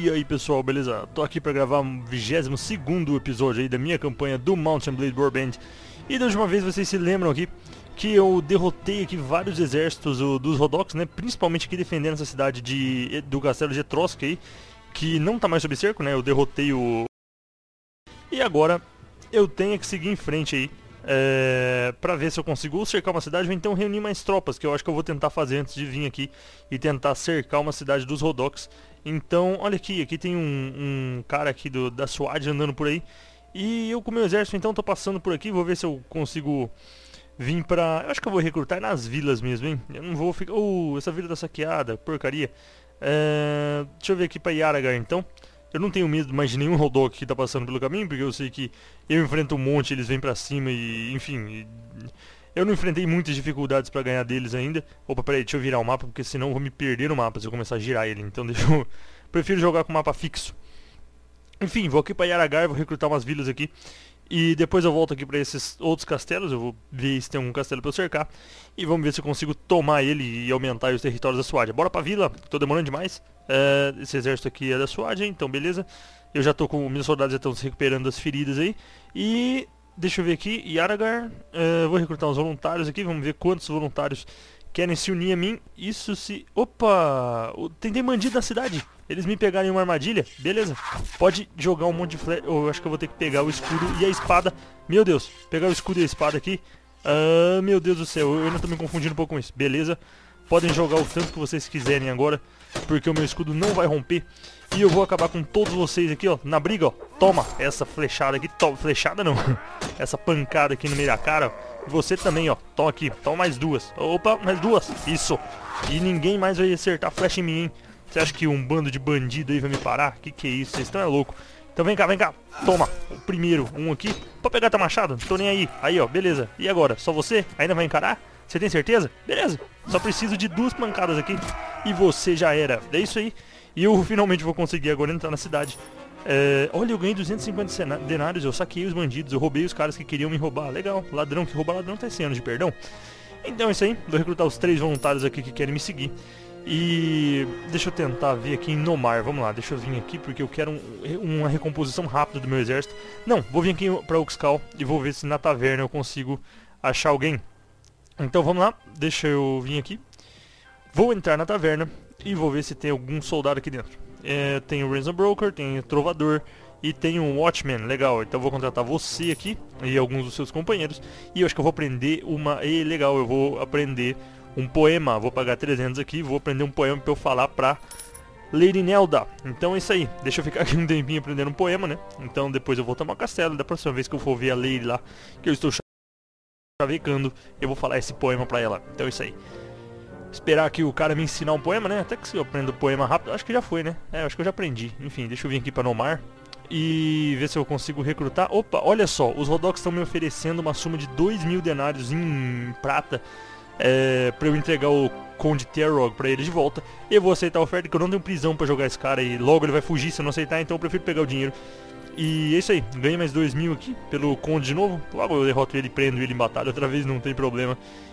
E aí pessoal, beleza? Tô aqui pra gravar o 22º episódio aí da minha campanha do Mount & Blade Warband. E da última vez vocês se lembram aqui que eu derrotei aqui vários exércitos dos Rhodoks, né? Principalmente aqui defendendo essa cidade do castelo de Etrosk aí, que não tá mais sob cerco, né? Eu derrotei o... E agora eu tenho que seguir em frente aí, pra ver se eu consigo cercar uma cidade ou então reunir mais tropas, que eu acho que eu vou tentar fazer antes de vir aqui e tentar cercar uma cidade dos Rhodoks. Então, olha aqui tem um cara aqui da SWAT andando por aí. E eu com o meu exército então tô passando por aqui, vou ver se eu consigo vir pra... Eu acho que eu vou recrutar nas vilas mesmo, hein? Eu não vou ficar... essa vila tá saqueada, porcaria. Deixa eu ver aqui pra Yaragar então. Eu não tenho medo mais de nenhum Rhodok que tá passando pelo caminho, porque eu sei que eu enfrento um monte, eles vêm pra cima e... enfim... Eu não enfrentei muitas dificuldades pra ganhar deles ainda. Opa, peraí, deixa eu virar o mapa, porque senão eu vou me perder no mapa se eu começar a girar ele. Então deixa eu... Prefiro jogar com o mapa fixo. Enfim, vou aqui pra Yaragar, vou recrutar umas vilas aqui. E depois eu volto aqui pra esses outros castelos, eu vou ver se tem algum castelo pra eu cercar. E vamos ver se eu consigo tomar ele e aumentar os territórios da SWAT. Bora pra vila, tô demorando demais. Esse exército aqui é da SWAT, hein? Então beleza. Eu já tô com... meus soldados já estão se recuperando das feridas aí. E... deixa eu ver aqui, Yaragar, vou recrutar uns voluntários aqui, vamos ver quantos voluntários querem se unir a mim. Isso se... Opa! Tem bandido na cidade! Eles me pegaram em uma armadilha, beleza. Pode jogar um monte de flecha. Eu acho que eu vou ter que pegar o escudo e a espada. Meu Deus, pegar o escudo e a espada aqui. Meu Deus do céu, eu ainda tô me confundindo um pouco com isso. Beleza, podem jogar o tanto que vocês quiserem agora, porque o meu escudo não vai romper. E eu vou acabar com todos vocês aqui, ó, na briga, ó. Toma essa flechada aqui, flechada não. Essa pancada aqui no meio da cara, ó. E você também, ó, toma aqui, toma mais duas. Opa, mais duas, isso. E ninguém mais vai acertar flecha em mim, hein. Você acha que um bando de bandido aí vai me parar? Que é isso, vocês estão louco. Então vem cá, toma, o primeiro, um aqui. Pode pegar teu machado, não tô nem aí. Aí, ó, beleza. E agora, só você? Ainda vai encarar? Você tem certeza? Beleza, só preciso de 2 pancadas aqui e você já era. É isso aí. E eu finalmente vou conseguir agora entrar na cidade. Olha, eu ganhei 250 denários, eu saquei os bandidos, eu roubei os caras que queriam me roubar. Legal, ladrão que rouba ladrão tá esse ano de perdão. Então é isso aí, vou recrutar os 3 voluntários aqui que querem me seguir. E deixa eu tentar ver aqui em Nomar, vamos lá, deixa eu vir aqui porque eu quero uma recomposição rápida do meu exército. Não, vou vir aqui pra Uxkhal e vou ver se na taverna eu consigo achar alguém. Então vamos lá, deixa eu vir aqui. Vou entrar na taverna e vou ver se tem algum soldado aqui dentro. Tem o Ransom Broker, tem o Trovador e tem um Watchman, legal. Então eu vou contratar você aqui e alguns dos seus companheiros. E eu acho que eu vou aprender legal, eu vou aprender um poema. Vou pagar 300 aqui, vou aprender um poema pra eu falar pra Lady Nelda. Então é isso aí, deixa eu ficar aqui um tempinho aprendendo um poema, né. Então depois eu vou tomar o castelo, da próxima vez que eu for ver a Lady lá, que eu estou chavecando, eu vou falar esse poema pra ela. Então é isso aí. Esperar que o cara me ensinar um poema, né? Até que se eu aprendo o poema rápido, acho que já foi, né? Acho que eu já aprendi. Enfim, deixa eu vir aqui pra Nomar e ver se eu consigo recrutar. Opa, olha só, os Rhodoks estão me oferecendo uma suma de 2.000 denários em prata pra eu entregar o Conde Terrog pra ele de volta. Eu vou aceitar a oferta, que eu não tenho prisão pra jogar esse cara e logo ele vai fugir se eu não aceitar, então eu prefiro pegar o dinheiro. E é isso aí, ganhei mais 2.000 aqui pelo Conde de novo. Logo eu derroto ele, prendo ele em batalha outra vez, não tem problema.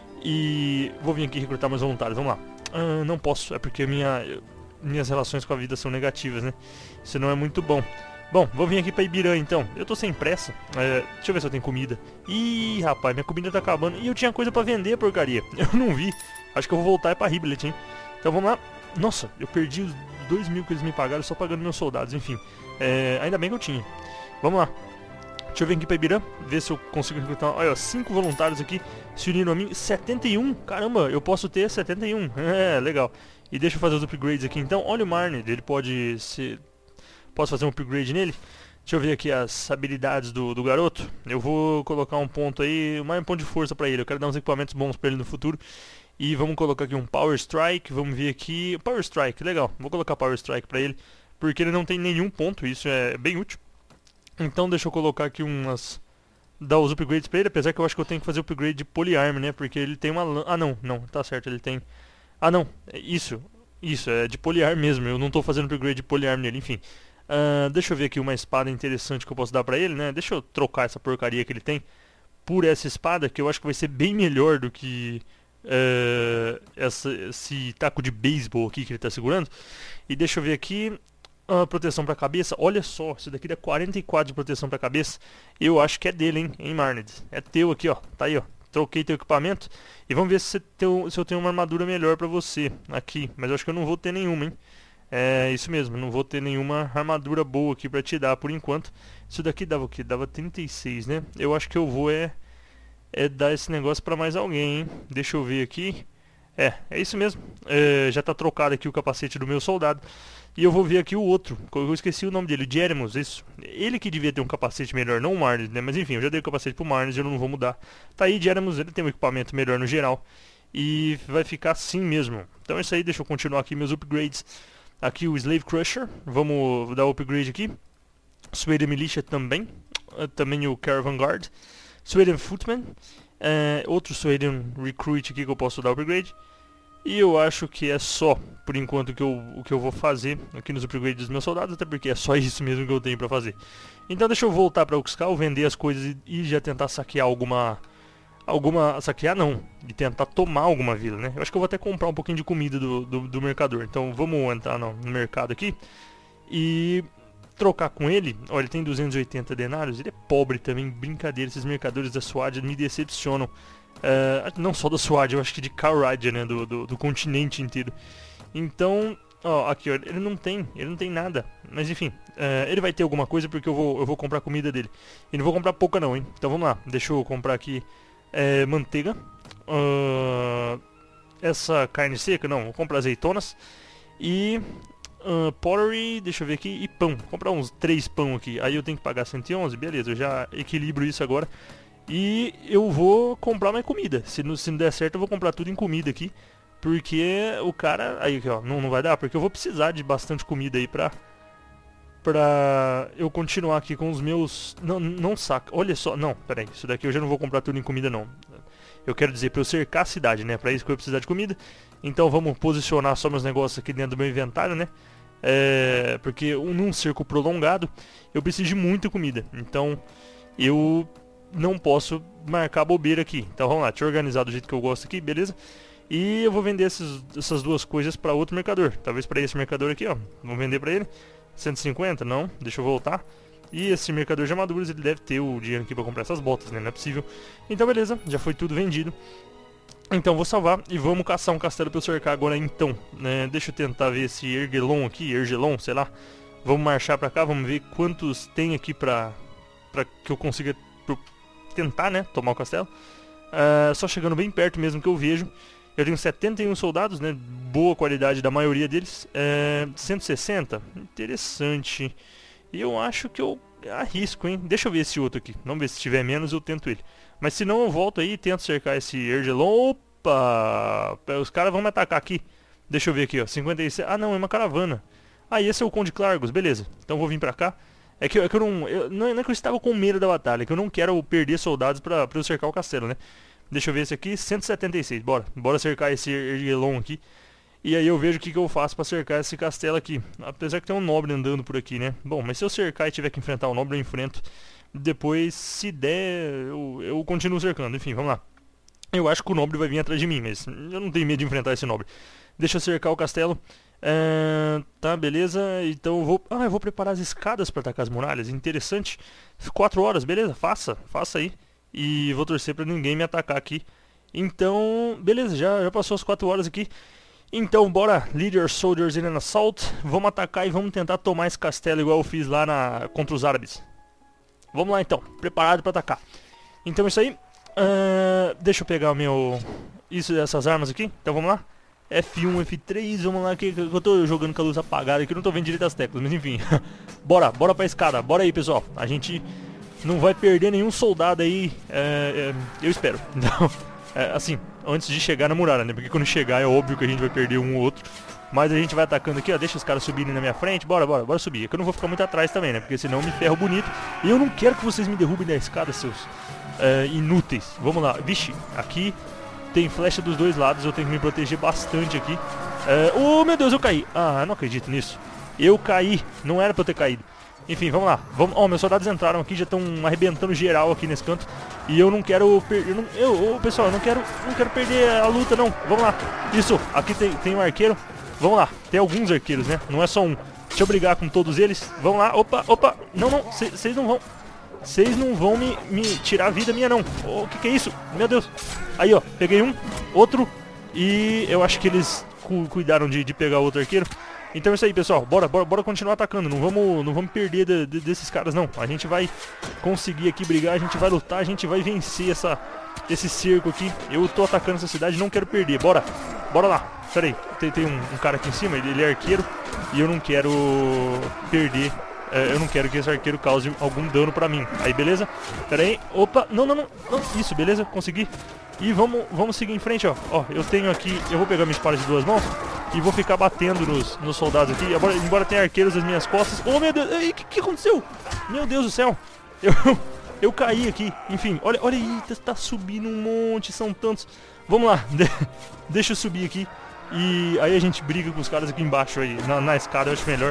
E vou vir aqui recrutar meus voluntários, vamos lá. Não posso, é porque minhas relações com a vida são negativas, né? Isso não é muito bom. Bom, vou vir aqui pra Ibirã então. Eu tô sem pressa, deixa eu ver se eu tenho comida. Ih, rapaz, minha comida tá acabando. E eu tinha coisa pra vender, porcaria. Eu não vi, acho que eu vou voltar pra Riblet, hein. Então vamos lá. Nossa, eu perdi os 2.000 que eles me pagaram só pagando meus soldados, enfim. Ainda bem que eu tinha. Vamos lá. Deixa eu vir aqui pra Ibirã, ver se eu consigo recrutar. Olha, 5 voluntários aqui se uniram a mim. 71, caramba, eu posso ter 71. Legal. E deixa eu fazer os upgrades aqui então. Olha o Marned, ele pode ser... Posso fazer um upgrade nele? Deixa eu ver aqui as habilidades do garoto. Eu vou colocar um ponto aí, mais um ponto de força pra ele. Eu quero dar uns equipamentos bons pra ele no futuro. E vamos colocar aqui um Power Strike, vamos ver aqui... Power Strike, legal. Vou colocar Power Strike pra ele, porque ele não tem nenhum ponto, isso é bem útil. Então deixa eu colocar aqui dar os upgrades pra ele, apesar que eu acho que eu tenho que fazer o upgrade de Polyarm, né? Porque ele tem uma... não, tá certo, ele tem... não, isso, é de Polyarm mesmo, eu não tô fazendo upgrade de Polyarm nele, enfim. Deixa eu ver aqui uma espada interessante que eu posso dar pra ele, né? Deixa eu trocar essa porcaria que ele tem por essa espada, que eu acho que vai ser bem melhor do que esse taco de beisebol aqui que ele tá segurando. E deixa eu ver aqui... proteção pra cabeça. Olha só, isso daqui dá 44 de proteção pra cabeça. Eu acho que é dele, hein, Marned? É teu aqui, ó. Tá aí, ó. Troquei teu equipamento. E vamos ver se eu tenho uma armadura melhor pra você aqui. Mas eu acho que eu não vou ter nenhuma, hein. É isso mesmo, não vou ter nenhuma armadura boa aqui pra te dar por enquanto. Isso daqui dava o quê? Dava 36, né? Eu acho que eu vou dar esse negócio pra mais alguém, hein? Deixa eu ver aqui. É isso mesmo. Já tá trocado aqui o capacete do meu soldado. E eu vou ver aqui o outro. Eu esqueci o nome dele, o Jeremus, isso. Ele que devia ter um capacete melhor, não o Marnes, né? Mas enfim, eu já dei o capacete pro Marnes, eu não vou mudar. Tá aí, Jeremus, ele tem um equipamento melhor no geral. E vai ficar assim mesmo. Então é isso aí, deixa eu continuar aqui meus upgrades. Aqui o Slave Crusher, vamos dar o upgrade aqui. Sweden Militia também. Também o Caravan Guard. Sweden Footman. Outro Sweden Recruit aqui que eu posso dar upgrade. E eu acho que é só, por enquanto, o que eu vou fazer aqui nos upgrades dos meus soldados, até porque é só isso mesmo que eu tenho pra fazer. Então deixa eu voltar pra Uxkhal, vender as coisas e já tentar saquear saquear não, e tentar tomar alguma vila, né? Eu acho que eu vou até comprar um pouquinho de comida do mercador. Então vamos entrar no mercado aqui e trocar com ele. Olha, ele tem 280 denários, ele é pobre também, brincadeira, esses mercadores da Suádia me decepcionam. Não só da Suádia, eu acho que de Calradia, né, do continente inteiro. Então, ó, aqui ó, ele não tem nada, mas enfim, ele vai ter alguma coisa porque eu vou comprar comida dele. E não vou comprar pouca não, hein. Então vamos lá, deixa eu comprar aqui manteiga, essa carne seca, não, vou comprar azeitonas e pottery, deixa eu ver aqui, e pão, vou comprar uns 3 pão aqui, aí eu tenho que pagar 111, beleza, eu já equilibro isso agora. E eu vou comprar mais comida, se não der certo eu vou comprar tudo em comida aqui, porque o cara, aí ó, não vai dar, porque eu vou precisar de bastante comida aí pra eu continuar aqui com os meus... Não saca, olha só, não, peraí, isso daqui eu já não vou comprar tudo em comida não. Eu quero dizer, pra eu cercar a cidade, né, pra isso que eu vou precisar de comida. Então vamos posicionar só meus negócios aqui dentro do meu inventário, né. Porque num cerco prolongado eu preciso de muita comida, então eu não posso marcar bobeira aqui. Então vamos lá, deixa eu organizar do jeito que eu gosto aqui, beleza? E eu vou vender essas duas coisas pra outro mercador. Talvez pra esse mercador aqui, ó, vou vender pra ele 150, não, deixa eu voltar. E esse mercador de armaduras, ele deve ter o dinheiro aqui pra comprar essas botas, né? Não é possível. Então beleza, já foi tudo vendido. Então vou salvar e vamos caçar um castelo pra eu cercar agora então, né? Deixa eu tentar ver esse Ergelon aqui, sei lá. Vamos marchar pra cá, vamos ver quantos tem aqui pra que eu consiga tentar, né, tomar o castelo. Só chegando bem perto mesmo que eu vejo. Eu tenho 71 soldados, né, boa qualidade da maioria deles. 160, interessante. E eu acho que eu arrisco, hein. Deixa eu ver esse outro aqui, vamos ver se tiver menos eu tento ele. Mas se não eu volto aí e tento cercar esse Ergelon. Opa, os caras vão me atacar aqui. Deixa eu ver aqui, ó, 56, ah não, é uma caravana. Ah, e esse é o Conde Clargos, beleza. Então eu vou vir pra cá. É que eu não é que eu estava com medo da batalha, é que eu não quero perder soldados pra eu cercar o castelo, né? Deixa eu ver esse aqui, 176, bora cercar esse Ergelon aqui. E aí eu vejo o que eu faço pra cercar esse castelo aqui. Apesar que tem um nobre andando por aqui, né? Bom, mas se eu cercar e tiver que enfrentar o nobre, eu enfrento. Depois, se der, eu continuo cercando, enfim, vamos lá. Eu acho que o nobre vai vir atrás de mim, mas eu não tenho medo de enfrentar esse nobre. Deixa eu cercar o castelo. Tá, beleza. Então eu vou preparar as escadas para atacar as muralhas. Interessante. 4 horas, beleza, faça aí. E vou torcer para ninguém me atacar aqui. Então, beleza, já passou as 4 horas aqui. Então bora, lead your soldiers in an assault. Vamos atacar e vamos tentar tomar esse castelo igual eu fiz lá contra os árabes. Vamos lá então, preparado para atacar. Então isso aí. Deixa eu pegar essas armas aqui. Então vamos lá. F1, F3, vamos lá, que eu tô jogando com a luz apagada aqui, eu não tô vendo direito as teclas, mas enfim. Bora pra escada, bora aí pessoal. A gente não vai perder nenhum soldado aí, eu espero. Então, assim, antes de chegar na muralha, né, porque quando chegar é óbvio que a gente vai perder um ou outro. Mas a gente vai atacando aqui, ó, deixa os caras subirem na minha frente, bora subir. É que eu não vou ficar muito atrás também, né, porque senão eu me ferro bonito. E eu não quero que vocês me derrubem da escada, seus inúteis. Vamos lá, vixe, aqui... Tem flecha dos dois lados, eu tenho que me proteger bastante aqui. Oh meu Deus, eu caí. Ah, eu não acredito nisso. Eu caí, não era pra eu ter caído. Enfim, vamos lá. Ó, meus soldados entraram aqui, já estão arrebentando geral aqui nesse canto. E eu não quero perder. Pessoal, eu não quero perder a luta, não. Vamos lá. Isso, aqui tem um arqueiro. Vamos lá, tem alguns arqueiros, né? Não é só um. Deixa eu brigar com todos eles. Vamos lá. Opa, opa. Não, não. Vocês não vão... Vocês não vão me tirar a vida minha, não. O que é isso? Meu Deus. Aí, ó. Peguei um. Outro. E eu acho que eles cuidaram de pegar outro arqueiro. Então é isso aí, pessoal. Bora continuar atacando. Não vamos perder desses caras, não. A gente vai conseguir aqui brigar. A gente vai lutar. A gente vai vencer esse cerco aqui. Eu tô atacando essa cidade. Não quero perder. Bora lá. Pera aí. Tem um cara aqui em cima. Ele é arqueiro. E eu não quero perder. Eu não quero que esse arqueiro cause algum dano pra mim. Aí, beleza? Pera aí. Opa. Não. Isso, beleza? Consegui. E vamos seguir em frente, ó. Ó, eu tenho aqui... Eu vou pegar minha espada de 2 mãos e vou ficar batendo nos soldados aqui. Embora tenha arqueiros nas minhas costas. Oh, meu Deus. O que aconteceu? Meu Deus do céu. Eu caí aqui. Enfim, olha aí. Tá subindo um monte. São tantos. Vamos lá. Deixa eu subir aqui. E aí a gente briga com os caras aqui embaixo aí, na escada, eu acho melhor.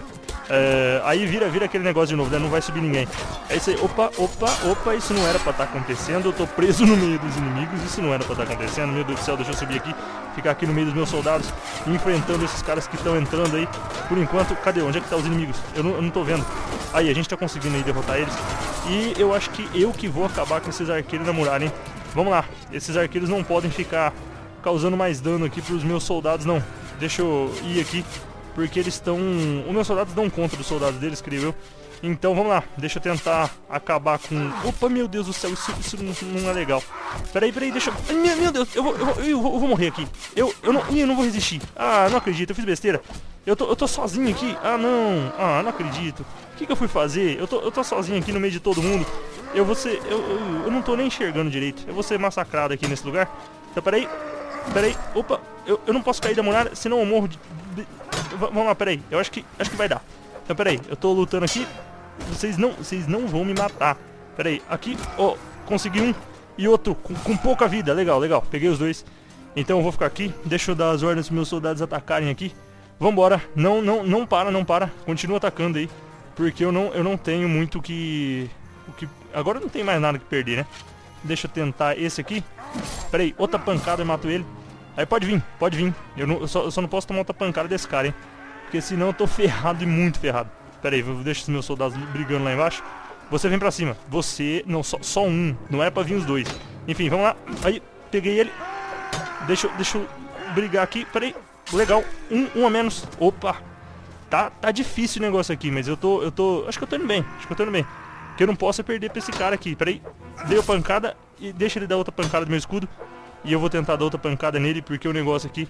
Aí vira aquele negócio de novo, né? Não vai subir ninguém. É isso aí. Opa, isso não era pra estar acontecendo. Eu tô preso no meio dos inimigos. Isso não era pra estar acontecendo. Meu Deus do céu, deixa eu subir aqui. Ficar aqui no meio dos meus soldados, enfrentando esses caras que estão entrando aí. Por enquanto, cadê? Onde é que tá os inimigos? Eu não tô vendo. Aí, a gente tá conseguindo aí derrotar eles. E eu acho que eu que vou acabar com esses arqueiros na muralha, hein? Vamos lá. Esses arqueiros não podem ficar causando mais dano aqui pros meus soldados, não. Deixa eu ir aqui, porque eles estão... Os meus soldados dão conta dos soldados deles, creio eu. Então, vamos lá. Deixa eu tentar acabar com... Opa, meu Deus do céu, isso não é legal. Peraí, deixa eu... Meu Deus, eu vou morrer aqui. Eu não vou resistir. Ah, não acredito, eu fiz besteira. Eu tô sozinho aqui. Ah, não. Ah, não acredito. O que eu fui fazer? Eu tô sozinho aqui no meio de todo mundo. Eu não tô nem enxergando direito. Eu vou ser massacrado aqui nesse lugar. Então, peraí, opa, eu não posso cair da muralha, senão eu morro de... Vamos lá, peraí, eu acho que vai dar. Então, peraí, eu tô lutando aqui, vocês não vão me matar. Peraí, aqui, ó, consegui um e outro com pouca vida, legal, peguei os dois. Então eu vou ficar aqui, deixa eu dar as ordens pros meus soldados atacarem aqui. Vambora, não para, continua atacando aí, porque eu não tenho muito o que... Agora não tem mais nada que perder, né? Deixa eu tentar esse aqui. Pera aí, outra pancada e mato ele. Aí pode vir. Eu só não posso tomar outra pancada desse cara, hein? Porque senão eu tô ferrado e muito ferrado. Pera aí, deixa os meus soldados brigando lá embaixo. Você vem pra cima. Você... Não, só um. Não era pra vir os dois. Enfim, vamos lá. Aí, peguei ele. Deixa eu brigar aqui. Pera aí. Legal. Um a menos. Opa. Tá difícil o negócio aqui, mas eu tô... Acho que eu tô indo bem. Porque eu não posso perder pra esse cara aqui. Pera aí. Dei a pancada e deixa ele dar outra pancada do meu escudo. E eu vou tentar dar outra pancada nele, porque o negócio aqui...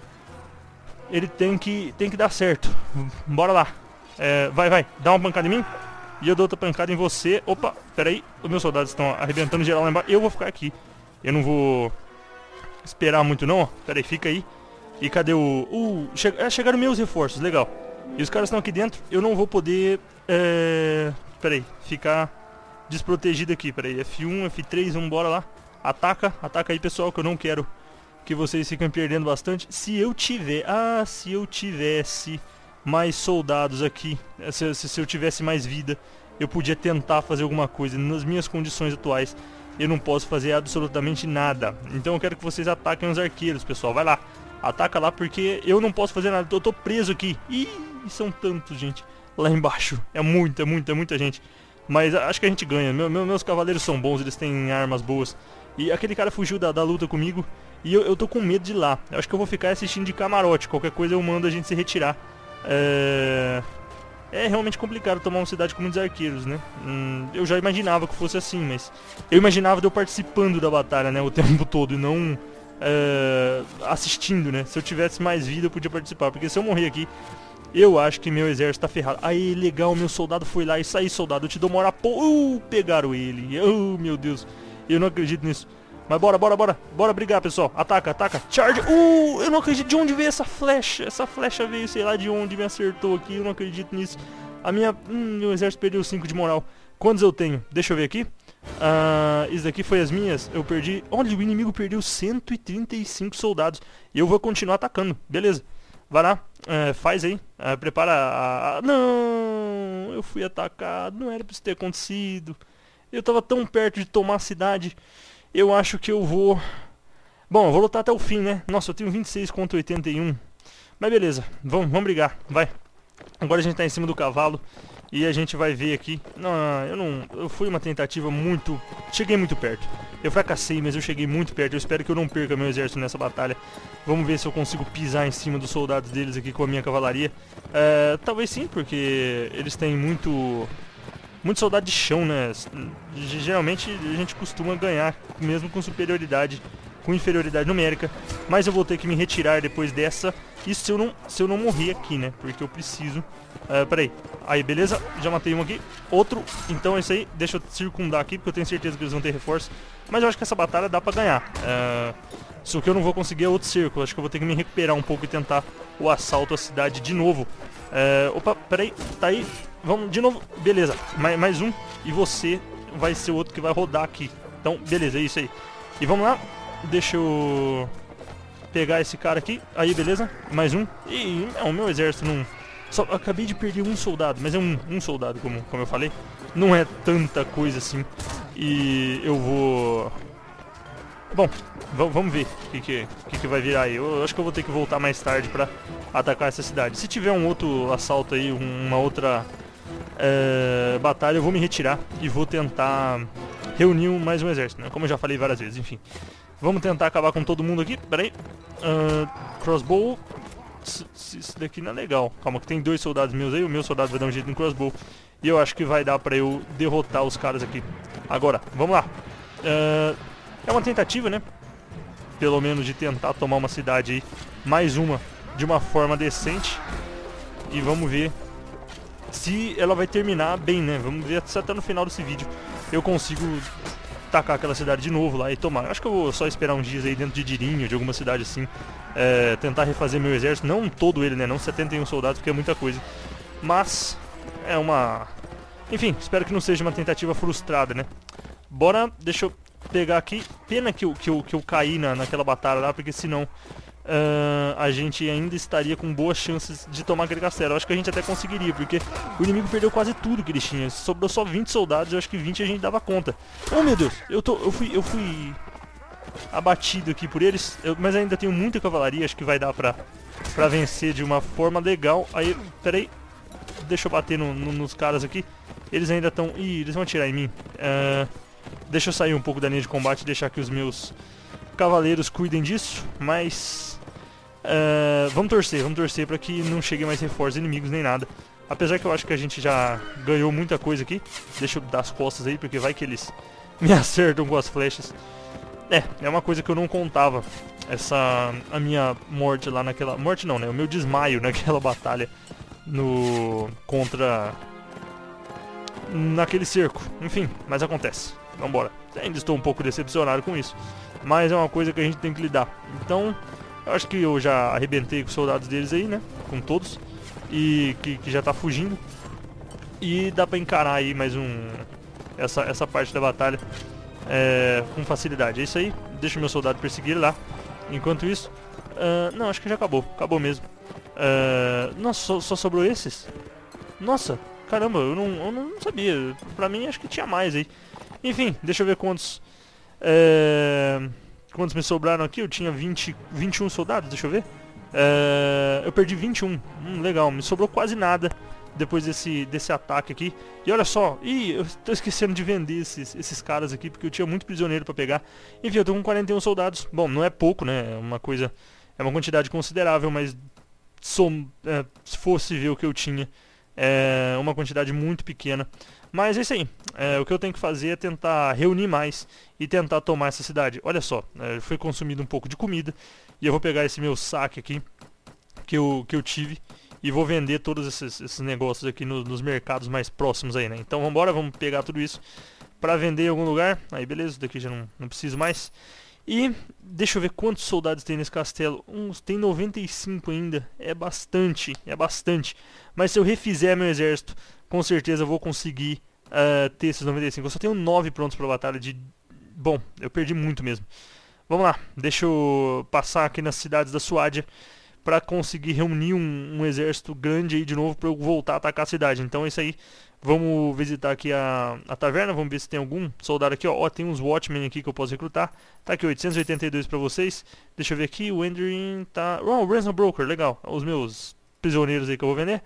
Ele tem que dar certo. Bora lá. Vai. Dá uma pancada em mim. E eu dou outra pancada em você. Opa, pera aí. Os meus soldados estão arrebentando geral lá embaixo. Eu vou ficar aqui. Eu não vou esperar muito não, ó. Pera aí, fica aí. E cadê o... chegaram meus reforços, legal. E os caras estão aqui dentro. Eu não vou poder... Pera aí, ficar... desprotegido aqui, peraí, F1, F3, vamos embora lá. Ataca aí, pessoal, que eu não quero que vocês fiquem perdendo bastante. Se eu tivesse mais soldados aqui, se eu tivesse mais vida, eu podia tentar fazer alguma coisa. Nas minhas condições atuais, eu não posso fazer absolutamente nada. Então eu quero que vocês ataquem os arqueiros, pessoal. Vai lá, ataca lá, porque eu não posso fazer nada. Eu tô preso aqui. Ih, são tantos, gente. Lá embaixo, é muita gente. Mas acho que a gente ganha. Meus cavaleiros são bons, eles têm armas boas. E aquele cara fugiu da luta comigo. E eu tô com medo de ir lá. Eu acho que eu vou ficar assistindo de camarote. Qualquer coisa eu mando a gente se retirar. É realmente complicado tomar uma cidade com muitos arqueiros, né? Eu já imaginava que fosse assim, mas... Eu imaginava de eu participando da batalha, né? O tempo todo e não... assistindo, né? Se eu tivesse mais vida eu podia participar. Porque se eu morrer aqui... Eu acho que meu exército tá ferrado. Aí, legal, meu soldado foi lá. Isso aí, soldado, eu te dou moral. Pegaram ele. Oh, meu Deus. Eu não acredito nisso. Mas bora brigar, pessoal. Ataca. Charge. Eu não acredito. De onde veio essa flecha? Essa flecha veio, sei lá de onde, me acertou aqui. Eu não acredito nisso. Meu exército perdeu 5 de moral. Quantos eu tenho? Deixa eu ver aqui. Isso daqui foi as minhas. Eu perdi... Olha, o inimigo perdeu 135 soldados. E eu vou continuar atacando. Beleza. Vai lá, faz aí, prepara Não, eu fui atacado, não era pra isso ter acontecido. Eu tava tão perto de tomar a cidade. Eu acho que eu vou... Bom, eu vou lutar até o fim, né? Nossa, eu tenho 26 contra 81. Mas beleza, vamos brigar, vai. Agora a gente tá em cima do cavalo e a gente vai ver aqui. Eu fui uma tentativa muito... Cheguei muito perto. Eu fracassei, mas eu cheguei muito perto. Eu espero que eu não perca meu exército nessa batalha. Vamos ver se eu consigo pisar em cima dos soldados deles aqui com a minha cavalaria. Talvez sim, porque eles têm muito soldado de chão, né? Geralmente a gente costuma ganhar mesmo com superioridade, com inferioridade numérica. Mas eu vou ter que me retirar depois dessa. Isso se eu não morrer aqui, né? Porque eu preciso... peraí. Aí, beleza. Já matei um aqui. Outro. Então é isso aí. Deixa eu circundar aqui, porque eu tenho certeza que eles vão ter reforço. Mas eu acho que essa batalha dá pra ganhar. Só que eu não vou conseguir é outro cerco. Eu acho que eu vou ter que me recuperar um pouco e tentar o assalto à cidade de novo. Opa, peraí. Tá aí. Vamos de novo. Beleza. Mais um. E você vai ser o outro que vai rodar aqui. Então, beleza. É isso aí. E vamos lá. Deixa eu... pegar esse cara aqui, aí beleza, mais um, e o meu exército não... Só acabei de perder um soldado, mas é um soldado, como eu falei, não é tanta coisa assim, e eu vou... Bom, vamos ver o que vai virar aí. Eu acho que eu vou ter que voltar mais tarde pra atacar essa cidade. Se tiver um outro assalto aí, uma outra batalha, eu vou me retirar e vou tentar reunir mais um exército, né? Como eu já falei várias vezes, enfim. Vamos tentar acabar com todo mundo aqui. Pera aí. Crossbow. Isso daqui não é legal. Calma que tem 2 soldados meus aí. O meu soldado vai dar um jeito no crossbow. E eu acho que vai dar pra eu derrotar os caras aqui. Agora, vamos lá. É uma tentativa, né? Pelo menos de tentar tomar uma cidade aí. Mais uma. De uma forma decente. E vamos ver se ela vai terminar bem, né? Vamos ver se até no final desse vídeo eu consigo atacar aquela cidade de novo lá e tomar. Acho que eu vou só esperar uns dias aí dentro de Dirinho, de alguma cidade assim, tentar refazer meu exército, não todo ele, né, não 71 soldados, porque é muita coisa, mas é uma... Enfim, espero que não seja uma tentativa frustrada, né. Bora, deixa eu pegar aqui, pena que eu caí naquela batalha lá, porque senão a gente ainda estaria com boas chances de tomar aquele castelo. Eu acho que a gente até conseguiria, porque o inimigo perdeu quase tudo que eles tinham. Sobrou só 20 soldados, eu acho que 20 a gente dava conta. Oh meu Deus, eu fui abatido aqui por eles, mas ainda tenho muita cavalaria, acho que vai dar pra vencer de uma forma legal. Aí, peraí, deixa eu bater nos caras aqui. Eles ainda estão... Ih, eles vão atirar em mim. Deixa eu sair um pouco da linha de combate e deixar que os meus cavaleiros cuidem disso, mas vamos torcer para que não cheguem mais reforços inimigos nem nada. Apesar que eu acho que a gente já ganhou muita coisa aqui. Deixa eu dar as costas aí, porque vai que eles me acertam com as flechas. É uma coisa que eu não contava. A minha morte lá naquela... Morte não, né? O meu desmaio naquela batalha naquele cerco. Enfim, mas acontece. Vambora. Ainda estou um pouco decepcionado com isso, mas é uma coisa que a gente tem que lidar. Então, eu acho que eu já arrebentei com os soldados deles aí, né? Com todos. E que já tá fugindo. E dá pra encarar aí mais essa parte da batalha com facilidade. É isso aí. Deixa o meu soldado perseguir lá. Enquanto isso... não, acho que já acabou. Acabou mesmo. Nossa, só sobrou esses? Nossa, caramba, eu não sabia. Pra mim, acho que tinha mais aí. Enfim, deixa eu ver quantos me sobraram aqui. Eu tinha 21 soldados, deixa eu ver. Eu perdi 21. Legal, me sobrou quase nada depois desse ataque aqui. E olha só, eu tô esquecendo de vender esses caras aqui, porque eu tinha muito prisioneiro pra pegar. Enfim, eu tô com 41 soldados. Bom, não é pouco, né? É uma quantidade considerável, mas se fosse ver o que eu tinha, é uma quantidade muito pequena. Mas é isso aí. O que eu tenho que fazer é tentar reunir mais e tentar tomar essa cidade. Olha só, foi consumido um pouco de comida. E eu vou pegar esse meu saque aqui que eu tive e vou vender todos esses negócios aqui nos mercados mais próximos aí, né? Então vambora, vamos pegar tudo isso pra vender em algum lugar. Aí beleza, isso daqui já não preciso mais. E deixa eu ver quantos soldados tem nesse castelo. Tem 95 ainda. É bastante. Mas se eu refizer meu exército, com certeza eu vou conseguir ter esses 95. Eu só tenho 9 prontos pra batalha de... Bom, eu perdi muito mesmo. Vamos lá, deixa eu passar aqui nas cidades da Suádia pra conseguir reunir um exército grande aí de novo pra eu voltar a atacar a cidade. Então é isso aí. Vamos visitar aqui a taverna, vamos ver se tem algum soldado aqui, ó. Tem uns Watchmen aqui que eu posso recrutar. Tá aqui, 882 pra vocês. Deixa eu ver aqui, o Endrin tá... Oh, o Ransom Broker, legal. Os meus prisioneiros aí que eu vou vender.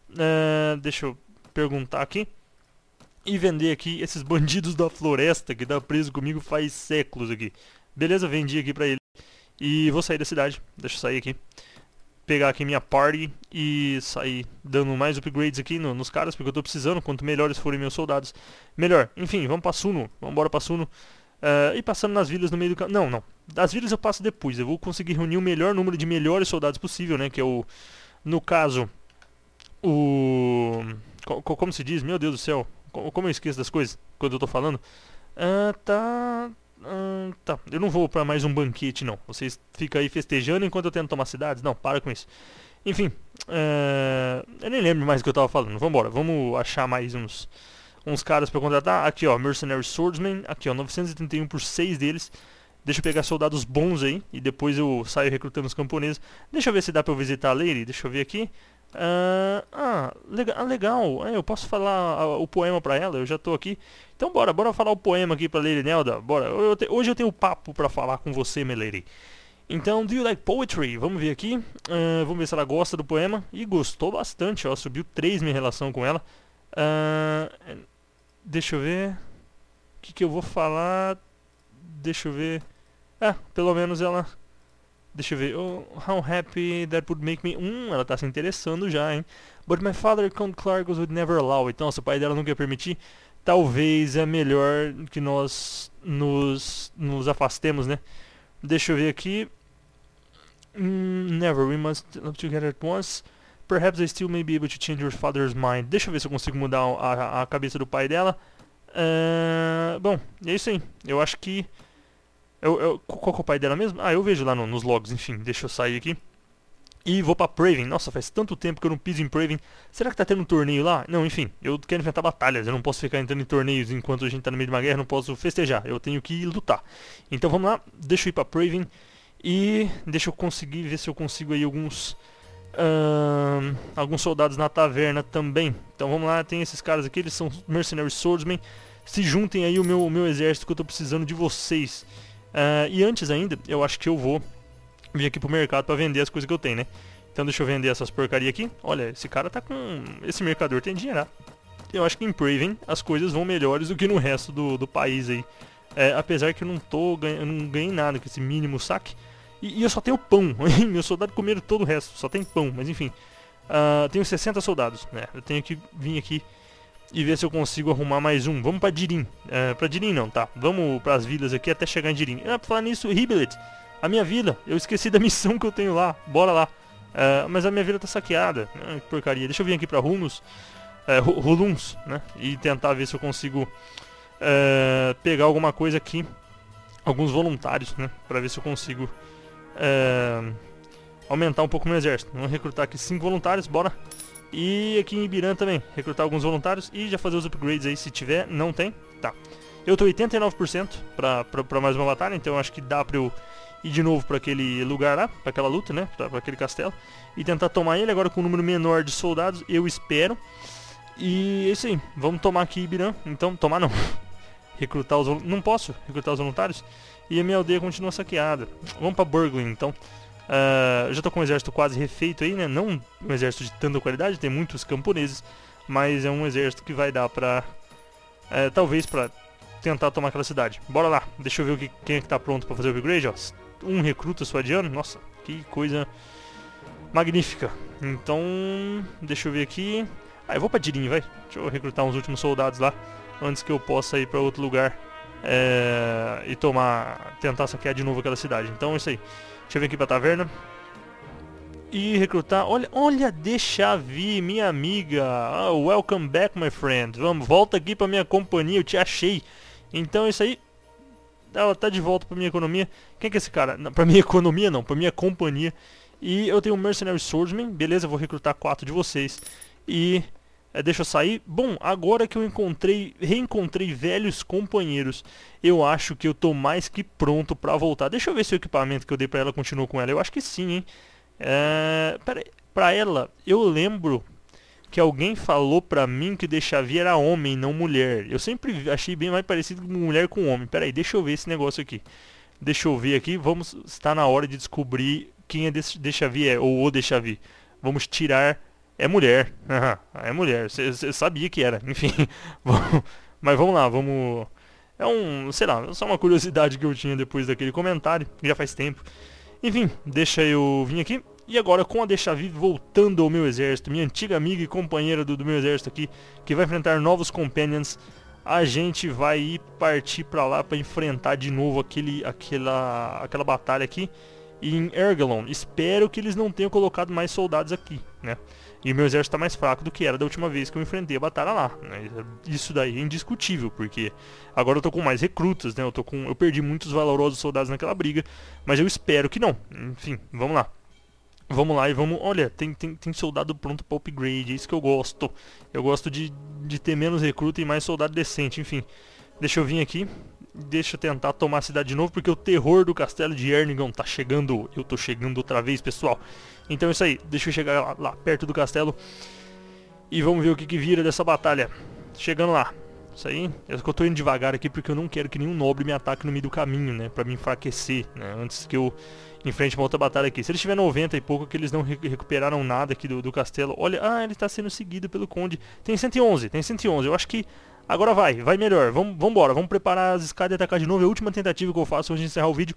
Deixa eu perguntar aqui. E vender aqui esses bandidos da floresta que tá preso comigo faz séculos aqui. Beleza, vendi aqui pra ele. E vou sair da cidade. Deixa eu sair aqui. Pegar aqui minha party e sair dando mais upgrades aqui nos caras, porque eu tô precisando. Quanto melhores forem meus soldados, melhor. Enfim, vamos pra Suno. Vamos embora pra Suno. E passando nas vilas no meio do caminho. Não. Das vilas eu passo depois. Eu vou conseguir reunir o melhor número de melhores soldados possível, né? Que é o... No caso... O... Como se diz? Meu Deus do céu. Como eu esqueço das coisas quando eu tô falando. Tá. Eu não vou pra mais um banquete, não. Vocês ficam aí festejando enquanto eu tento tomar cidades. Não, para com isso. Enfim. Eu nem lembro mais o que eu tava falando. Vambora. Vamos achar mais uns caras pra contratar. Aqui, ó. Mercenary Swordsman. Aqui, ó. 931 por 6 deles. Deixa eu pegar soldados bons aí. E depois eu saio recrutando os camponeses. Deixa eu ver se dá pra eu visitar a Lady. Deixa eu ver aqui. Legal. Eu posso falar o poema pra ela, eu já tô aqui. Então bora falar o poema aqui pra Lady Nelda. Bora. Hoje eu tenho papo pra falar com você, my lady. Então, do you like poetry? Vamos ver aqui. Vamos ver se ela gosta do poema. E gostou bastante, ó. Subiu 3 minha relação com ela. Deixa eu ver. O que eu vou falar? Deixa eu ver. Pelo menos ela... Deixa eu ver. Oh, how happy that would make me... ela tá se interessando já, hein? But my father, Count Clargus, would never allow it. Então, se o pai dela não quer permitir, talvez é melhor que nós nos afastemos, né? Deixa eu ver aqui. Never. We must live together at once. Perhaps I still may be able to change your father's mind. Deixa eu ver se eu consigo mudar a cabeça do pai dela. Bom, é isso aí. Eu acho que... Qual que é o pai dela mesmo? Eu vejo lá nos logs, enfim, deixa eu sair aqui. E vou pra Praven. Nossa, faz tanto tempo que eu não piso em Praven. Será que tá tendo um torneio lá? Não, enfim, eu quero enfrentar batalhas. Eu não posso ficar entrando em torneios enquanto a gente tá no meio de uma guerra. Não posso festejar, eu tenho que lutar. Então vamos lá, deixa eu ir pra Praven. E deixa eu conseguir ver se eu consigo aí alguns soldados na taverna também. Então vamos lá, tem esses caras aqui, eles são Mercenary Swordsmen. Se juntem aí o meu exército, que eu tô precisando de vocês. E antes ainda, eu acho que eu vou vir aqui pro mercado pra vender as coisas que eu tenho, né? Então deixa eu vender essas porcaria aqui. Olha, esse cara tá com... Esse mercador tem dinheiro. Eu acho que em Praven as coisas vão melhores do que no resto do país aí. Apesar que eu não ganhei nada com esse mínimo saque. E eu só tenho pão. Meus soldados comeram todo o resto, só tem pão. Mas enfim, tenho 60 soldados, né? Eu tenho que vir aqui e ver se eu consigo arrumar mais um. Vamos pra Dirim. Pra Dirim não, tá. Vamos pras vilas aqui até chegar em Dirim. Pra falar nisso, Ribelet, a minha vila. Eu esqueci da missão que eu tenho lá. Bora lá. Mas a minha vila tá saqueada. Que porcaria. Deixa eu vir aqui pra Runos. Ruluns, né? E tentar ver se eu consigo pegar alguma coisa aqui. Alguns voluntários, né? Pra ver se eu consigo aumentar um pouco o meu exército. Vamos recrutar aqui 5 voluntários. Bora. E aqui em Ibirã também, recrutar alguns voluntários e já fazer os upgrades aí se tiver. Não tem? Tá. Eu tô 89% pra mais uma batalha, então eu acho que dá pra eu ir de novo pra aquele lugar lá, pra aquela luta, né? Pra aquele castelo. E tentar tomar ele agora com um número menor de soldados, eu espero. E é isso aí, vamos tomar aqui Ibirã. Então, tomar não. Recrutar os voluntários. Não posso recrutar os voluntários. E a minha aldeia continua saqueada. Vamos pra Burglin, então. Eu já tô com um exército quase refeito aí, né? Não um exército de tanta qualidade, tem muitos camponeses, mas é um exército que vai dar pra... talvez pra tentar tomar aquela cidade. Bora lá, deixa eu ver quem é que tá pronto pra fazer o upgrade, ó. Um recruta suadiano, nossa, que coisa magnífica. Então, deixa eu ver aqui... eu vou pra Dirim, vai. Deixa eu recrutar uns últimos soldados lá, antes que eu possa ir pra outro lugar e tentar saquear de novo aquela cidade. Então é isso aí. Deixa eu vir aqui pra taverna e recrutar. Olha, deixa vir, minha amiga. Welcome back, my friend. Vamos, volta aqui pra minha companhia, eu te achei. Então é isso aí. Ela tá de volta pra minha economia. Quem que é esse cara? Não, pra minha economia não, pra minha companhia. E eu tenho um Mercenary Swordsman. Beleza, eu vou recrutar 4 de vocês. E deixa eu sair. Bom, agora que eu reencontrei velhos companheiros, eu acho que eu tô mais que pronto pra voltar. Deixa eu ver se o equipamento que eu dei pra ela continua com ela. Eu acho que sim, hein. Pra ela, eu lembro que alguém falou pra mim que Dechavi era homem, não mulher. Eu sempre achei bem mais parecido com mulher com homem. Pera aí, deixa eu ver esse negócio aqui. Deixa eu ver aqui. Está na hora de descobrir quem é Dechavi ou o Dechavi. Vamos tirar É mulher. É mulher. Você sabia que era. Enfim. Mas vamos lá, vamos... É sei lá, só uma curiosidade que eu tinha depois daquele comentário, que já faz tempo. Enfim, deixa eu vir aqui. E agora com a Dechavi voltando ao meu exército, minha antiga amiga e companheira do meu exército aqui, que vai enfrentar novos companions, a gente vai partir pra lá pra enfrentar de novo aquela batalha aqui em Ergelon. Espero que eles não tenham colocado mais soldados aqui, né? E o meu exército tá mais fraco do que era da última vez que eu enfrentei a batalha lá, né? Isso daí é indiscutível, porque agora eu tô com mais recrutas, né? Eu perdi muitos valorosos soldados naquela briga, mas eu espero que não. Enfim, vamos lá. Vamos lá e vamos... Olha, tem soldado pronto para upgrade, é isso que eu gosto. Eu gosto de ter menos recruta e mais soldado decente, enfim. Deixa eu vir aqui. Deixa eu tentar tomar a cidade de novo, porque o terror do castelo de Ernigon tá chegando. Eu tô chegando outra vez, pessoal. Então é isso aí, deixa eu chegar lá perto do castelo. E vamos ver o que vira dessa batalha. Chegando lá. Isso aí, é que eu tô indo devagar aqui porque eu não quero que nenhum nobre me ataque no meio do caminho, né? Pra me enfraquecer, né? Antes que eu enfrente uma outra batalha aqui. Se eles tiverem 90 e pouco, que eles não recuperaram nada aqui do castelo. Olha, ele tá sendo seguido pelo conde. Tem 111. Eu acho que agora vai melhor. Vambora, vamos preparar as escadas e atacar de novo. É a última tentativa que eu faço antes de encerrar o vídeo.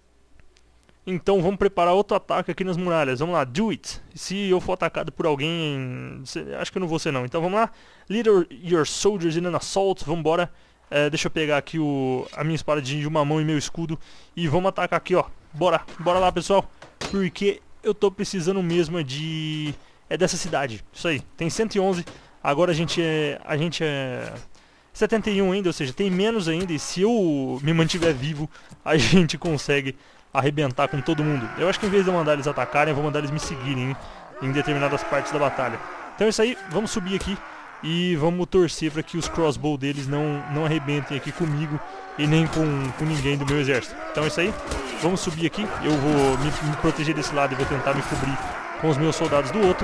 Então vamos preparar outro ataque aqui nas muralhas. Vamos lá, do it. Se eu for atacado por alguém, acho que eu não vou ser não. Então vamos lá. Lead your soldiers in an assault. Vambora. Deixa eu pegar aqui a minha espada de uma mão e meu escudo. E vamos atacar aqui, ó. Bora lá, pessoal. Porque eu tô precisando mesmo dessa cidade. Isso aí. Tem 111. Agora a gente é 71 ainda, ou seja, tem menos ainda. E se eu me mantiver vivo, a gente consegue arrebentar com todo mundo. Eu acho que em vez de eu mandar eles atacarem, eu vou mandar eles me seguirem em determinadas partes da batalha. Então é isso aí, vamos subir aqui e vamos torcer para que os crossbow deles não arrebentem aqui comigo e nem com ninguém do meu exército. Então é isso aí, vamos subir aqui, eu vou me proteger desse lado e vou tentar me cobrir com os meus soldados do outro.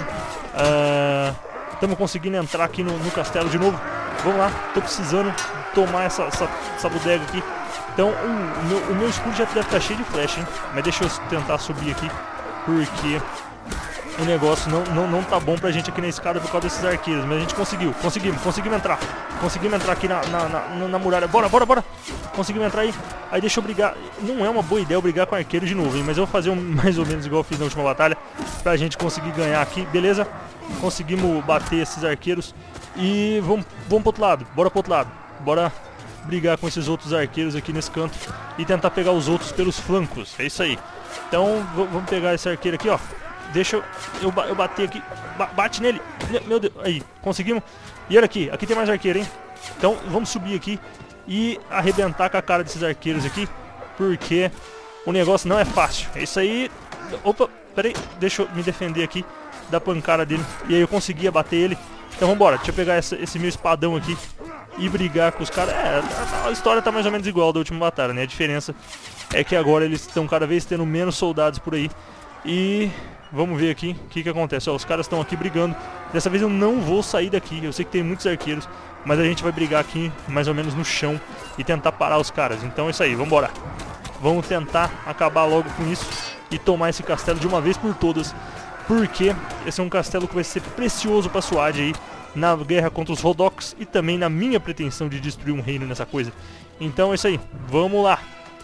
Estamos conseguindo entrar aqui no castelo de novo. Vamos lá, tô precisando tomar essa bodega aqui. Então o meu escudo já deve estar cheio de flecha, hein? Mas deixa eu tentar subir aqui, porque o negócio não tá bom pra gente aqui na escada por causa desses arqueiros. Mas a gente conseguimos entrar. Conseguimos entrar aqui na muralha. Bora! Conseguimos entrar aí. Aí deixa eu brigar. Não é uma boa ideia eu brigar com arqueiro de novo, hein? Mas eu vou fazer mais ou menos igual eu fiz na última batalha, pra gente conseguir ganhar aqui, beleza? Conseguimos bater esses arqueiros. E vamos pro outro lado. Bora pro outro lado. Bora brigar com esses outros arqueiros aqui nesse canto e tentar pegar os outros pelos flancos. É isso aí. Então vamos pegar esse arqueiro aqui, ó. Deixa eu bater aqui. Bate nele. Meu Deus. Aí, conseguimos. E olha aqui tem mais arqueiro, hein. Então vamos subir aqui e arrebentar com a cara desses arqueiros aqui, porque o negócio não é fácil. É isso aí. Opa, peraí. Deixa eu me defender aqui da pancada dele. E aí eu consegui abater ele. Então vambora, deixa eu pegar esse meu espadão aqui e brigar com os caras. A história tá mais ou menos igual da última batalha, né? A diferença é que agora eles estão cada vez tendo menos soldados por aí. E vamos ver aqui o que acontece. Ó, os caras estão aqui brigando. Dessa vez eu não vou sair daqui. Eu sei que tem muitos arqueiros, mas a gente vai brigar aqui mais ou menos no chão e tentar parar os caras. Então é isso aí, vambora. Vamos tentar acabar logo com isso e tomar esse castelo de uma vez por todas, porque esse é um castelo que vai ser precioso pra Suad aí na guerra contra os Rhodoks e também na minha pretensão de destruir um reino nessa coisa. Então é isso aí, vamos lá.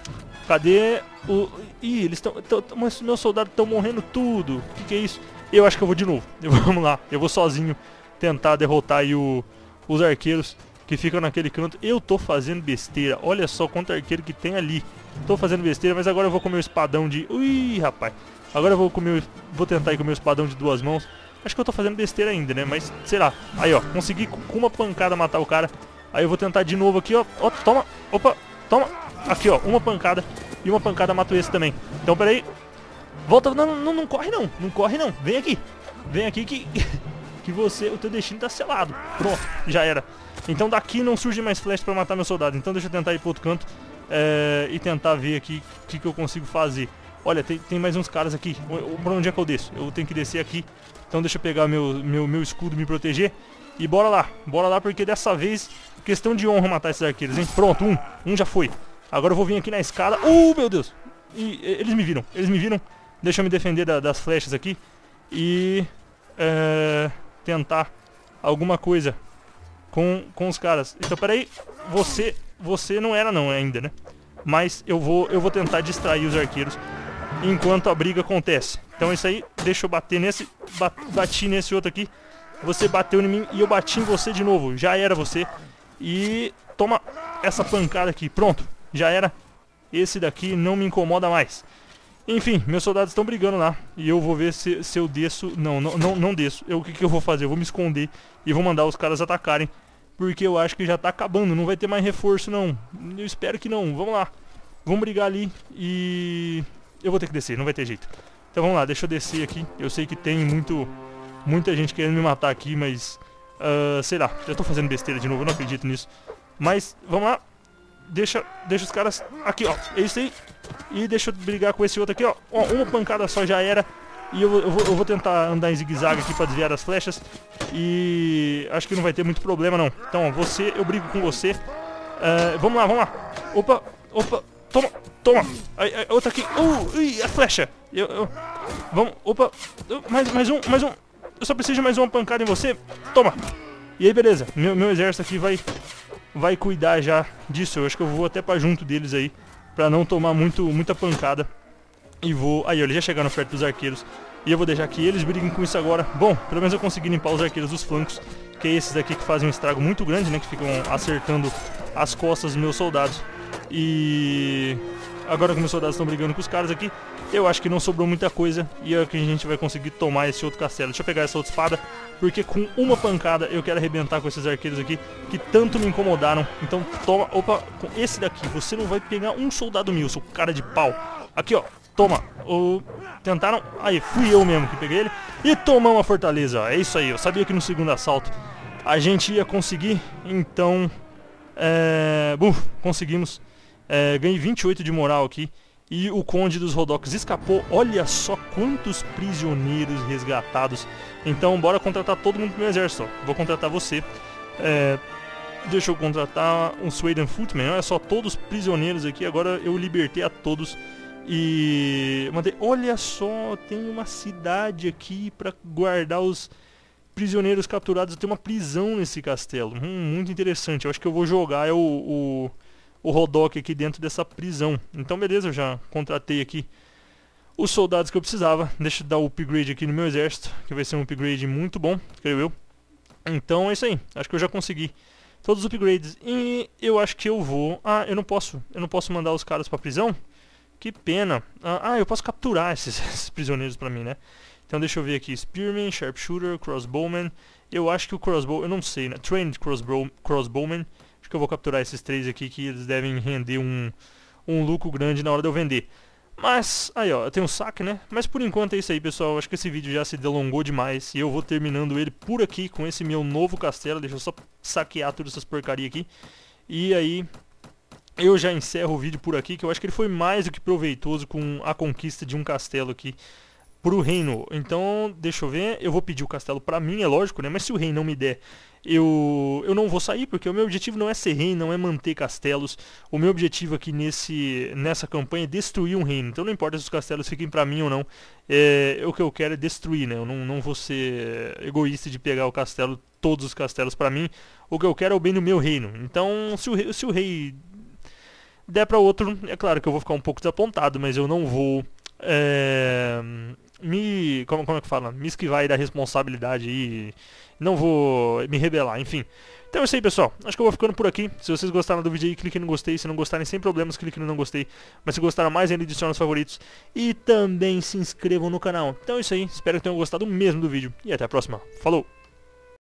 Cadê o... Ih, eles estão... Meus soldados estão morrendo tudo. O que é isso? Eu acho que eu vou de novo. Vamos lá, eu vou sozinho tentar derrotar aí os arqueiros que ficam naquele canto. Eu tô fazendo besteira, olha só quanto arqueiro que tem ali. Tô fazendo besteira, mas agora eu vou com o meu espadão de... Ui, rapaz. Agora eu vou tentar ir com o meu espadão de duas mãos. Acho que eu tô fazendo besteira ainda, né? Mas, sei lá. Aí, ó. Consegui com uma pancada matar o cara. Aí eu vou tentar de novo aqui, ó. Ó, toma. Opa, toma. Aqui, ó. Uma pancada. E uma pancada matou esse também. Então, peraí. Volta. Não corre, não. Não corre, não. Vem aqui. Vem aqui que o teu destino tá selado. Pronto. Já era. Então daqui não surge mais flash pra matar meu soldado. Então deixa eu tentar ir pro outro canto. E tentar ver aqui o que eu consigo fazer. Olha, tem mais uns caras aqui. Pra onde é que eu desço? Eu tenho que descer aqui. Então deixa eu pegar meu escudo e me proteger. E bora lá, porque dessa vez questão de honra matar esses arqueiros, hein? Pronto, um já foi. Agora eu vou vir aqui na escada. Meu Deus! E eles me viram. Deixa eu me defender das flechas aqui. E... tentar alguma coisa com os caras. Então, peraí, você não era não ainda, né? Mas eu vou tentar distrair os arqueiros enquanto a briga acontece. Então é isso aí, deixa eu bater nesse, bati nesse outro aqui. Você bateu em mim e eu bati em você de novo. Já era você. E toma essa pancada aqui, pronto, já era. Esse daqui não me incomoda mais. Enfim, meus soldados estão brigando lá. E eu vou ver se eu desço. Não desço. O que eu vou fazer? Eu vou me esconder e vou mandar os caras atacarem. Porque eu acho que já tá acabando. Não vai ter mais reforço não. Eu espero que não. Vamos lá. Vamos brigar ali. E eu vou ter que descer, não vai ter jeito. Então vamos lá, deixa eu descer aqui. Eu sei que tem muita gente querendo me matar aqui, mas sei lá, já tô fazendo besteira de novo, eu não acredito nisso. Mas vamos lá. Deixa os caras aqui, ó. É isso aí. E deixa eu brigar com esse outro aqui, ó. Ó, uma pancada só já era. E eu vou tentar andar em zigue-zague aqui pra desviar das flechas. E acho que não vai ter muito problema não. Então, ó, eu brigo com você. Vamos lá. Opa. Toma. Outra aqui. A flecha. Vamos, opa. Mais um. Eu só preciso de mais uma pancada em você. Toma. E aí, beleza. Meu exército aqui vai cuidar já disso. Eu acho que eu vou até pra junto deles aí, pra não tomar muita pancada. E vou... Aí, eles já chegaram perto dos arqueiros. E eu vou deixar que eles briguem com isso agora. Bom, pelo menos eu consegui limpar os arqueiros dos flancos, que é esses daqui que fazem um estrago muito grande, né? Que ficam acertando as costas dos meus soldados. E... agora que meus soldados estão brigando com os caras aqui, eu acho que não sobrou muita coisa. E é que a gente vai conseguir tomar esse outro castelo. Deixa eu pegar essa outra espada, porque com uma pancada eu quero arrebentar com esses arqueiros aqui, que tanto me incomodaram. Então toma, opa, com esse daqui você não vai pegar um soldado meu, seu cara de pau. Aqui, ó, toma. Tentaram, aí fui eu mesmo que peguei ele. E tomamos a fortaleza, ó. É isso aí, eu sabia que no segundo assalto a gente ia conseguir. Então, conseguimos. Ganhei 28 de moral aqui. E o Conde dos Rhodoks escapou. Olha só quantos prisioneiros resgatados. Então bora contratar todo mundo pro meu exército, ó. Vou contratar você. Deixa eu contratar um Sweden Footman. Olha só, todos prisioneiros aqui. Agora eu libertei a todos. E mandei. Olha só, tem uma cidade aqui pra guardar os prisioneiros capturados. Tem uma prisão nesse castelo. Muito interessante. Eu acho que eu vou jogar o Rhodok aqui dentro dessa prisão. Então beleza, eu já contratei aqui os soldados que eu precisava. Deixa eu dar o upgrade aqui no meu exército, que vai ser um upgrade muito bom, creio eu. Então é isso aí, acho que eu já consegui todos os upgrades. E eu acho que eu vou... eu não posso mandar os caras pra prisão. Que pena. Eu posso capturar esses prisioneiros pra mim, né? Então deixa eu ver aqui, Spearman, Sharpshooter, Crossbowman. Eu acho que o Crossbow, eu não sei, né? Trained Crossbowman. Acho que eu vou capturar esses três aqui, que eles devem render um lucro grande na hora de eu vender. Mas, aí ó, eu tenho um saque, né? Mas por enquanto é isso aí, pessoal. Acho que esse vídeo já se delongou demais. E eu vou terminando ele por aqui com esse meu novo castelo. Deixa eu só saquear todas essas porcaria aqui. E aí eu já encerro o vídeo por aqui, que eu acho que ele foi mais do que proveitoso com a conquista de um castelo aqui pro reino. Então, deixa eu ver, eu vou pedir o castelo pra mim, é lógico, né? Mas se o rei não me der, eu não vou sair, porque o meu objetivo não é ser rei, não é manter castelos. O meu objetivo aqui nessa campanha é destruir um reino. Então não importa se os castelos fiquem pra mim ou não, o que eu quero é destruir, né? Eu não vou ser egoísta de pegar o castelo, todos os castelos pra mim. O que eu quero é o bem do meu reino. Então, se o rei der pra outro, é claro que eu vou ficar um pouco desapontado, mas eu não vou como é que fala? Me esquivar aí da responsabilidade e não vou me rebelar, enfim. Então é isso aí, pessoal. Acho que eu vou ficando por aqui. Se vocês gostaram do vídeo aí, clique no gostei. Se não gostarem, sem problemas, clique no não gostei. Mas se gostaram mais ainda, adicione os favoritos. E também se inscrevam no canal. Então é isso aí. Espero que tenham gostado mesmo do vídeo. E até a próxima. Falou!